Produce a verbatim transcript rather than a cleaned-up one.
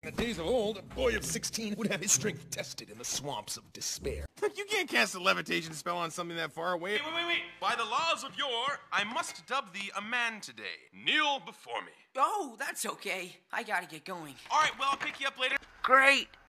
In the days of old, a boy of sixteen would have his strength tested in the swamps of despair. You can't cast a levitation spell on something that far away. Wait, wait, wait, wait. By the laws of yore, I must dub thee a man today. Kneel before me. Oh, that's okay. I gotta get going. All right, well, I'll pick you up later. Great.